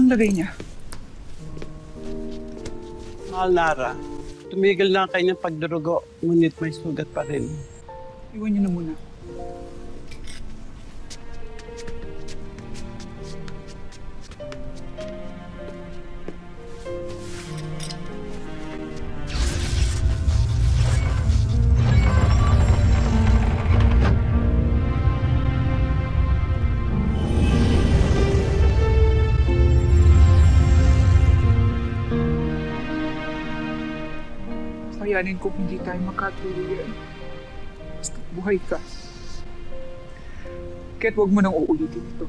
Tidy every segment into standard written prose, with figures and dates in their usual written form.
Anong lagay niya? Mahal Nara, tumigil na ang kanyang pagdurugo, ngunit may sugat pa rin. Iwan niyo na muna. Kayanin kung hindi tayo magkatuluyan. Basta buhay ka. Kaya't huwag mo nang uulitin ito.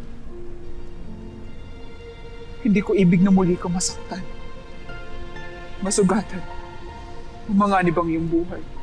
Hindi ko ibig na muli kang masaktan, masugatan, umanganib ang iyong buhay.